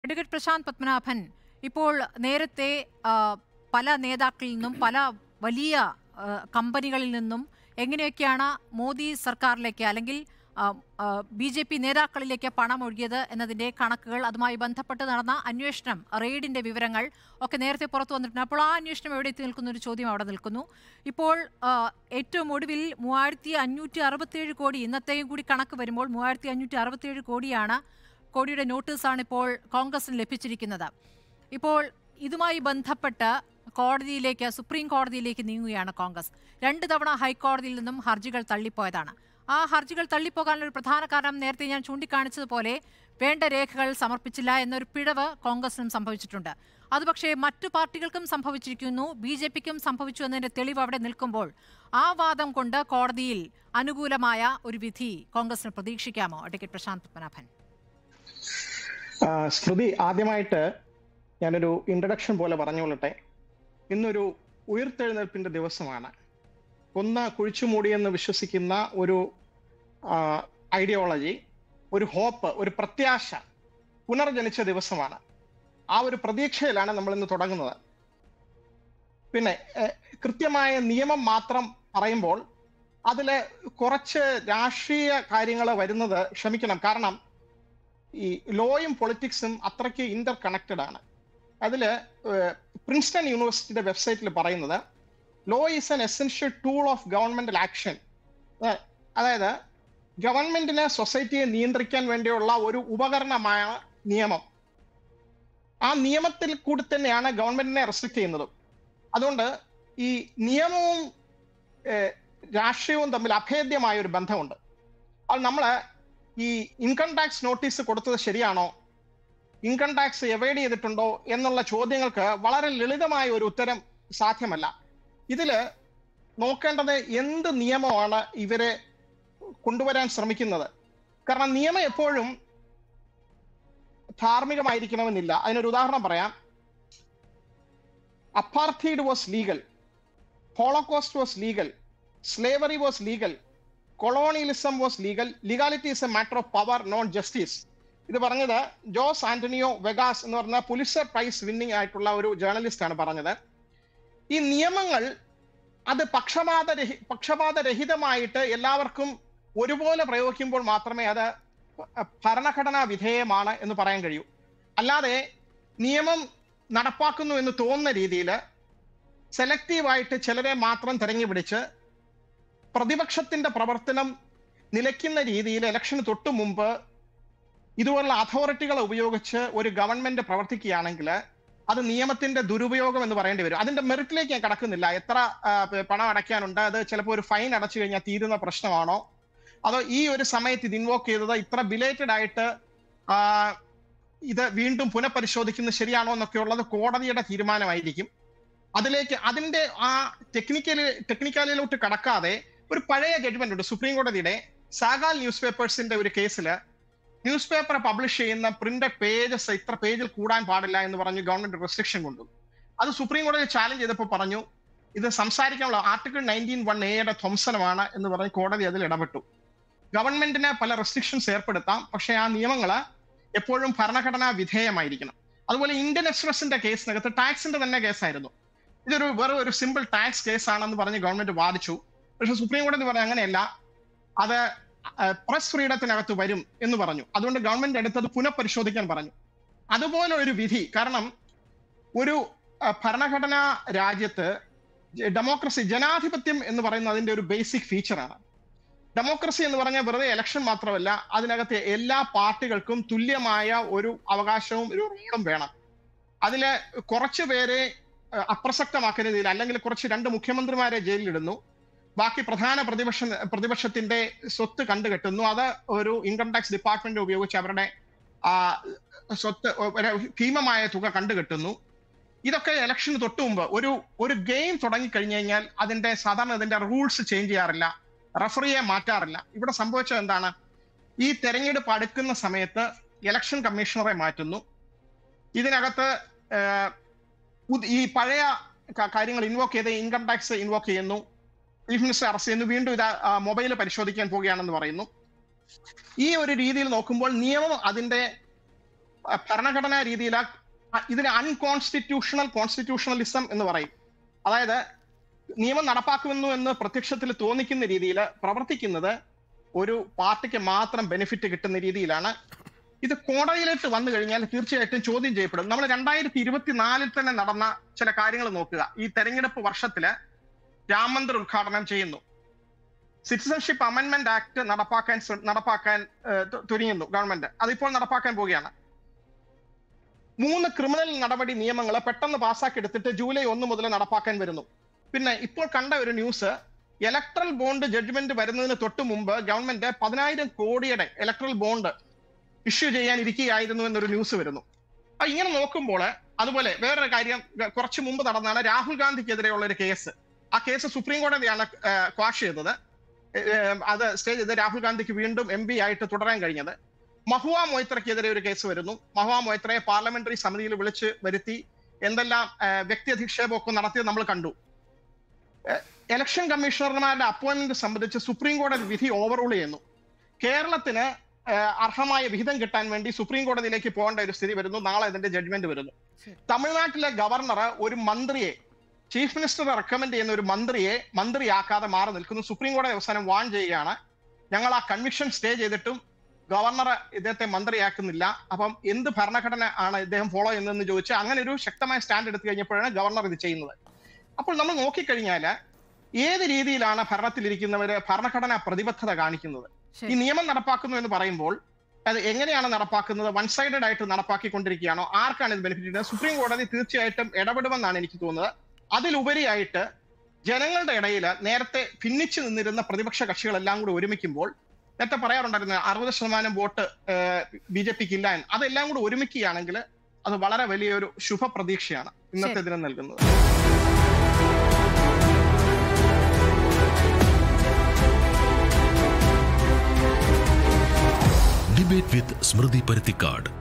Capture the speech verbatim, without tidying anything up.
Advocate Prashant Padmanabhan, ഇപ്പോൾ നേരത്തെ പല നേതാക്കളിൽ നിന്നും പല വലിയ കമ്പനികളിൽ നിന്നും എങ്ങനെയൊക്കെയാണ് മോദി സർക്കാരിലേക്ക് അല്ലെങ്കിൽ ബി ജെ പി നേതാക്കളിലേക്ക് പണം ഒഴുകിയത് എന്നതിൻ്റെ കണക്കുകൾ, അതുമായി ബന്ധപ്പെട്ട് നടന്ന അന്വേഷണം, റെയ്ഡിൻ്റെ വിവരങ്ങൾ ഒക്കെ നേരത്തെ പുറത്തു വന്നിട്ടുണ്ട്. അപ്പോൾ ആ അന്വേഷണം എവിടെ എത്തി നിൽക്കുന്ന ഒരു ചോദ്യം അവിടെ നിൽക്കുന്നു. ഇപ്പോൾ ഏറ്റവും ഒടുവിൽ മൂവായിരത്തി അഞ്ഞൂറ്റി അറുപത്തിയേഴ് കോടി, ഇന്നത്തെയും കൂടി കണക്ക് വരുമ്പോൾ മൂവായിരത്തി അഞ്ഞൂറ്റി അറുപത്തിയേഴ് കോടിയാണ് കോടിയുടെ നോട്ടീസാണ് ഇപ്പോൾ കോൺഗ്രസിന് ലഭിച്ചിരിക്കുന്നത്. ഇപ്പോൾ ഇതുമായി ബന്ധപ്പെട്ട് കോടതിയിലേക്ക്, സുപ്രീം കോടതിയിലേക്ക് നീങ്ങുകയാണ് കോൺഗ്രസ്. രണ്ട് തവണ ഹൈക്കോടതിയിൽ നിന്നും ഹർജികൾ തള്ളിപ്പോയതാണ്. ആ ഹർജികൾ തള്ളിപ്പോകാനുള്ള ഒരു പ്രധാന കാരണം നേരത്തെ ഞാൻ ചൂണ്ടിക്കാണിച്ചതുപോലെ വേണ്ട രേഖകൾ സമർപ്പിച്ചില്ല എന്നൊരു പിഴവ് കോൺഗ്രസിനും സംഭവിച്ചിട്ടുണ്ട്. അത് പക്ഷേ മറ്റു പാർട്ടികൾക്കും സംഭവിച്ചിരിക്കുന്നു, ബി ജെ പിക്കും സംഭവിച്ചു എന്നതിന്റെ തെളിവ് അവിടെ നിൽക്കുമ്പോൾ ആ വാദം കൊണ്ട് കോടതിയിൽ അനുകൂലമായ ഒരു വിധി കോൺഗ്രസിന് പ്രതീക്ഷിക്കാമോ? അഡ്വക്കേറ്റ് പ്രശാന്ത് പത്മനാഭൻ. ശ്രുതി, ആദ്യമായിട്ട് ഞാനൊരു ഇൻട്രഡക്ഷൻ പോലെ പറഞ്ഞുകൊള്ളട്ടെ. ഇന്നൊരു ഉയർത്തെഴുന്നേൽപ്പിന്റെ ദിവസമാണ്. കൊന്ന കുഴിച്ചുമൂടിയെന്ന് വിശ്വസിക്കുന്ന ഒരു ഐഡിയോളജി, ഒരു ഹോപ്പ്, ഒരു പ്രത്യാശ പുനർജനിച്ച ദിവസമാണ്. ആ ഒരു പ്രതീക്ഷയിലാണ് നമ്മൾ ഇന്ന് തുടങ്ങുന്നത്. പിന്നെ കൃത്യമായ നിയമം മാത്രം പറയുമ്പോൾ അതില് കുറച്ച് രാഷ്ട്രീയ കാര്യങ്ങൾ വരുന്നത് ക്ഷമിക്കണം. കാരണം ഈ ലോയും പൊളിറ്റിക്സും അത്രയ്ക്ക് ഇന്റർ കണക്റ്റഡ് ആണ്. അതിൽ പ്രിൻസ്റ്റൺ യൂണിവേഴ്സിറ്റിയുടെ വെബ്സൈറ്റിൽ പറയുന്നത് law is an essential tool of governmental action. അതായത് ഗവൺമെന്റിനെ, സൊസൈറ്റിയെ നിയന്ത്രിക്കാൻ വേണ്ടിയുള്ള ഒരു ഉപകരണമായ നിയമം. ആ നിയമത്തിൽ കൂടി തന്നെയാണ് ഗവൺമെന്റിനെ റെസ്ട്രിക്ട് ചെയ്യുന്നത്. അതുകൊണ്ട് ഈ നിയമവും രാഷ്ട്രീയവും തമ്മിൽ അഭേദ്യമായ ഒരു ബന്ധമുണ്ട്. അത് നമ്മള് ഈ ഇൻകം ടാക്സ് നോട്ടീസ് കൊടുത്തത് ശരിയാണോ, ഇൻകം ടാക്സ് എവൈഡ് ചെയ്തിട്ടുണ്ടോ എന്നുള്ള ചോദ്യങ്ങൾക്ക് വളരെ ലളിതമായ ഒരു ഉത്തരം സാധ്യമല്ല. ഇതില് നോക്കേണ്ടത് എന്ത് നിയമമാണ് ഇവരെ കൊണ്ടുവരാൻ ശ്രമിക്കുന്നത്. കാരണം നിയമം എപ്പോഴും ധാർമ്മികമായിരിക്കണമെന്നില്ല. അതിനൊരു ഉദാഹരണം പറയാം. Apartheid was legal, holocaust was legal, slavery was legal, colonialism was legal, legality is a matter of power non justice. ഇത് പറഞ്ഞത് ജോസ് ആന്റണിയോ വെഗാസ് എന്ന് പറഞ്ഞ പുലിസർ പ്രൈസ് വിന്നിംഗ് ആയിട്ടുള്ള ഒരു ജേർണലിസ്റ്റ് ആണ് പറഞ്ഞത്. ഈ നിയമങ്ങൾ അത് പക്ഷപാതരഹി പക്ഷപാതരഹിതമായിട്ട് എല്ലാവർക്കും ഒരുപോലെ പ്രയോഗിക്കുമ്പോൾ മാത്രമേ അത് ഭരണഘടനാ വിധേയമാണ് എന്ന് പറയാൻ കഴിയൂ. അല്ലാതെ നിയമം നടപ്പാക്കുന്നു എന്ന് തോന്നുന്ന രീതിയിൽ സെലക്റ്റീവായിട്ട് ചിലരെ മാത്രം തിരഞ്ഞു പിടിച്ച് പ്രതിപക്ഷത്തിന്റെ പ്രവർത്തനം നിലയ്ക്കുന്ന രീതിയിൽ ഇലക്ഷന് തൊട്ടു മുമ്പ് ഇതുപോലുള്ള അതോറിറ്റികളെ ഉപയോഗിച്ച് ഒരു ഗവൺമെന്റ് പ്രവർത്തിക്കുകയാണെങ്കിൽ അത് നിയമത്തിന്റെ ദുരുപയോഗം എന്ന് പറയേണ്ടി വരും. അതിന്റെ മെറിറ്റിലേക്ക് ഞാൻ കടക്കുന്നില്ല. എത്ര പണം അടയ്ക്കാനുണ്ട്, അത് ചിലപ്പോൾ ഒരു ഫൈൻ അടച്ചു കഴിഞ്ഞാൽ തീരുന്ന പ്രശ്നമാണോ, അതോ ഈ ഒരു സമയത്ത് ഇത് ഇൻവോക്ക് ചെയ്തത് ഇത്ര ബിലേറ്റഡ് ആയിട്ട് ഇത് വീണ്ടും പുനഃപരിശോധിക്കുന്നത് ശരിയാണോ എന്നൊക്കെ ഉള്ളത് കോടതിയുടെ തീരുമാനമായിരിക്കും. അതിലേക്ക് അതിന്റെ ആ ടെക്നിക്കലി ടെക്നിക്കാലിലോട്ട് കടക്കാതെ ഒരു പഴയ ജഡ്ജ്മെന്റ് ഉണ്ട് സുപ്രീം കോടതിയുടെ സാഗാൽ ന്യൂസ് പേപ്പേഴ്സിന്റെ ഒരു കേസില് ന്യൂസ് പേപ്പർ പബ്ലിഷ് ചെയ്യുന്ന പ്രിന്റഡ് പേജസ് ഇത്ര പേജിൽ കൂടാൻ പാടില്ല എന്ന് പറഞ്ഞു ഗവൺമെന്റ് റെസ്ട്രിക്ഷൻ കൊണ്ടു. അത് സുപ്രീം കോടതി ചാലഞ്ച് ചെയ്തപ്പോൾ പറഞ്ഞു ഇത് സംസാരിക്കാനുള്ള ആർട്ടിക്കിൾ നയൻറ്റീൻ വൺ എയുടെ ധ്വംസനമാണ് എന്ന് പറഞ്ഞ് കോടതി അതിൽ ഇടപെട്ടു. ഗവൺമെന്റിന് പല റെസ്ട്രിക്ഷൻസ് ഏർപ്പെടുത്താം, പക്ഷേ ആ നിയമങ്ങൾ എപ്പോഴും ഭരണഘടനാ വിധേയമായിരിക്കണം. അതുപോലെ ഇന്ത്യൻ എക്സ്പ്രസിന്റെ കേസിനകത്ത് ടാക്സിന്റെ തന്നെ കേസായിരുന്നു. ഇതൊരു വെറും ഒരു സിമ്പിൾ ടാക്സ് കേസാണെന്ന് പറഞ്ഞ് ഗവൺമെന്റ് വാദിച്ചു. പക്ഷെ സുപ്രീം കോടതി പറഞ്ഞു അങ്ങനെയല്ല, അത് പ്രസ് ഫ്രീഡത്തിനകത്ത് വരും എന്ന് പറഞ്ഞു. അതുകൊണ്ട് ഗവൺമെന്റ് എടുത്തത് പുനഃപരിശോധിക്കാൻ പറഞ്ഞു. അതുപോലെ ഒരു വിധി, കാരണം ഒരു ഭരണഘടനാ രാജ്യത്ത് ഡെമോക്രസി, ജനാധിപത്യം എന്ന് പറയുന്നത് അതിന്റെ ഒരു ബേസിക് ഫീച്ചറാണ്. ഡെമോക്രസി എന്ന് പറഞ്ഞാൽ വെറുതെ ഇലക്ഷൻ മാത്രമല്ല, അതിനകത്ത് എല്ലാ പാർട്ടികൾക്കും തുല്യമായ ഒരു അവകാശവും ഒരു റോളും വേണം. അതില് കുറച്ചു പേരെ അപ്രസക്തമാക്കുന്ന രീതിയിൽ, അല്ലെങ്കിൽ കുറച്ച് രണ്ട് മുഖ്യമന്ത്രിമാരെ ജയിലിലിടുന്നു, ബാക്കി പ്രധാന പ്രതിപക്ഷ പ്രതിപക്ഷത്തിന്റെ സ്വത്ത് കണ്ടുകെട്ടുന്നു, അത് ഒരു ഇൻകം ടാക്സ് ഡിപ്പാർട്ട്മെന്റ് ഉപയോഗിച്ച് അവരുടെ സ്വത്ത് ഭീമമായ തുക കണ്ടുകെട്ടുന്നു. ഇതൊക്കെ ഇലക്ഷന് തൊട്ടു മുമ്പ് ഒരു ഒരു ഗെയിം തുടങ്ങിക്കഴിഞ്ഞു കഴിഞ്ഞാൽ അതിന്റെ സാധാരണ ഇതിന്റെ റൂൾസ് ചേഞ്ച് ചെയ്യാറില്ല, റഫറിയെ മാറ്റാറില്ല. ഇവിടെ സംഭവിച്ചത് എന്താണ്? ഈ തെരഞ്ഞെടുപ്പ് അടുക്കുന്ന സമയത്ത് ഇലക്ഷൻ കമ്മീഷണറെ മാറ്റുന്നു. ഇതിനകത്ത് ഈ പഴയ കാര്യങ്ങൾ ഇൻവോക്ക് ചെയ്ത് ഇൻകം ടാക്സ് ഇൻവോക്ക് ചെയ്യുന്നു, ചീഫ് മിനിസ്റ്റർ അറസ്റ്റ് ചെയ്യുന്നു, വീണ്ടും ഇത് മൊബൈൽ പരിശോധിക്കാൻ പോവുകയാണെന്ന് പറയുന്നു. ഈ ഒരു രീതിയിൽ നോക്കുമ്പോൾ നിയമം അതിന്റെ ഭരണഘടനാ രീതിയിൽ ഇതിന് അൺകോൺസ്റ്റിറ്റ്യൂഷണൽ കോൺസ്റ്റിറ്റ്യൂഷണലിസം എന്ന് പറയും. അതായത് നിയമം നടപ്പാക്കുമെന്നു എന്ന് പ്രത്യക്ഷത്തിൽ തോന്നിക്കുന്ന രീതിയിൽ പ്രവർത്തിക്കുന്നത് ഒരു പാർട്ടിക്ക് മാത്രം ബെനിഫിറ്റ് കിട്ടുന്ന രീതിയിലാണ്. ഇത് കോടതിയിലേക്ക് വന്നു കഴിഞ്ഞാൽ തീർച്ചയായിട്ടും ചോദ്യം ചെയ്യപ്പെടും. നമ്മൾ രണ്ടായിരത്തി ഇരുപത്തിനാലിൽ തന്നെ നടന്ന ചില കാര്യങ്ങൾ നോക്കുക. ഈ തെരഞ്ഞെടുപ്പ് വർഷത്തില് രാം മന്ദിർ ഉദ്ഘാടനം ചെയ്യുന്നു, സിറ്റിസൺഷിപ്പ് അമെന്റ്മെന്റ് ആക്ട് നടപ്പാക്കാൻ നടപ്പാക്കാൻ തുനിയുന്നു ഗവൺമെന്റ്. അതിപ്പോൾ നടപ്പാക്കാൻ പോവുകയാണ്. മൂന്ന് ക്രിമിനൽ നടപടി നിയമങ്ങൾ പെട്ടെന്ന് പാസ്സാക്കി എടുത്തിട്ട് ജൂലൈ ഒന്ന് മുതൽ നടപ്പാക്കാൻ വരുന്നു. പിന്നെ ഇപ്പോൾ കണ്ട ഒരു ന്യൂസ്, ഇലക്ട്രൽ ബോണ്ട് ജഡ്ജ്മെന്റ് വരുന്നതിന് തൊട്ട് മുമ്പ് ഗവൺമെന്റ് പതിനായിരം കോടിയുടെ ഇലക്ട്രൽ ബോണ്ട് ഇഷ്യൂ ചെയ്യാൻ ഇരിക്കുകയായിരുന്നു എന്നൊരു ന്യൂസ് വരുന്നു. അപ്പൊ ഇങ്ങനെ നോക്കുമ്പോൾ, അതുപോലെ വേറൊരു കാര്യം കുറച്ചു മുമ്പ് നടന്നാണ് രാഹുൽ ഗാന്ധിക്കെതിരെയുള്ള ഒരു കേസ്. ആ കേസ് സുപ്രീം കോടതിയാണ് ക്വാഷ് ചെയ്തത്. അത് സ്റ്റേ ചെയ്ത് രാഹുൽ ഗാന്ധിക്ക് വീണ്ടും എം പി ആയിട്ട് തുടരാൻ കഴിഞ്ഞത്. മഹുവ മൊയ്ത്രയ്ക്കെതിരെ ഒരു കേസ് വരുന്നു. മഹുവ മൊയ്ത്രയെ പാർലമെന്ററി സമിതിയിൽ വിളിച്ച് വരുത്തി എന്തെല്ലാം വ്യക്തി അധിക്ഷേപമൊക്കെ നടത്തിയത് നമ്മൾ കണ്ടു. ഇലക്ഷൻ കമ്മീഷണർമാരുടെ അപ്പോയിന്റ്മെന്റ് സംബന്ധിച്ച് സുപ്രീം കോടതി വിധി ഓവർറൂൾ ചെയ്യുന്നു. കേരളത്തിന് അർഹമായ വിഹിതം കിട്ടാൻ വേണ്ടി സുപ്രീം കോടതിയിലേക്ക് പോകേണ്ട ഒരു സ്ഥിതി വരുന്നു. നാളെ ഇതിന്റെ ജഡ്ജ്മെന്റ് വരുന്നു. തമിഴ്നാട്ടിലെ ഗവർണർ ഒരു മന്ത്രിയെ, ചീഫ് മിനിസ്റ്റർ റെക്കമെൻഡ് ചെയ്യുന്ന ഒരു മന്ത്രിയെ മന്ത്രിയാക്കാതെ മാറി നിൽക്കുന്നു. സുപ്രീം കോടതി അവസാനം വാൺ ചെയ്യുകയാണ്, ഞങ്ങൾ ആ കൺവിക്ഷൻ സ്റ്റേ ചെയ്തിട്ടും ഗവർണർ ഇദ്ദേഹത്തെ മന്ത്രിയാക്കുന്നില്ല. അപ്പം എന്ത് ഭരണഘടന ആണ് ഇദ്ദേഹം ഫോളോ ചെയ്യുന്നതെന്ന് ചോദിച്ചാൽ അങ്ങനെ ഒരു ശക്തമായ സ്റ്റാൻഡ് എടുത്തു കഴിഞ്ഞപ്പോഴാണ് ഗവർണർ ഇത് ചെയ്യുന്നത്. അപ്പോൾ നമ്മൾ നോക്കിക്കഴിഞ്ഞാൽ ഏത് രീതിയിലാണ് ഭരണത്തിലിരിക്കുന്നവര് ഭരണഘടനാ പ്രതിബദ്ധത കാണിക്കുന്നത്? ഈ നിയമം നടപ്പാക്കുന്നു എന്ന് പറയുമ്പോൾ അത് എങ്ങനെയാണ് നടപ്പാക്കുന്നത്? വൺ സൈഡഡ് ആയിട്ട് നടപ്പാക്കിക്കൊണ്ടിരിക്കുകയാണോ? ആർക്കാണ് ഇത് ബെനിഫിറ്റ് ചെയ്യുന്നത്? സുപ്രീം കോടതി തീർച്ചയായിട്ടും ഇടപെടുമെന്നാണ് എനിക്ക് തോന്നുന്നത്. അതിലുപരിയായിട്ട് ജനങ്ങളുടെ ഇടയിൽ നേരത്തെ ഭിന്നിച്ചു നിന്നിരുന്ന പ്രതിപക്ഷ കക്ഷികളെല്ലാം കൂടി ഒരുമിക്കുമ്പോൾ, നേരത്തെ പറയാറുണ്ടായിരുന്ന അറുപത് ശതമാനം വോട്ട് ബി ജെ പിക്ക് ഇല്ല, അതെല്ലാം കൂടി ഒരുമിക്കുകയാണെങ്കിൽ അത് വളരെ വലിയൊരു ശുഭ പ്രതീക്ഷയാണ് ഇന്നത്തെ ദിനം നൽകുന്നത്. Debate with Smriti Paruthikad.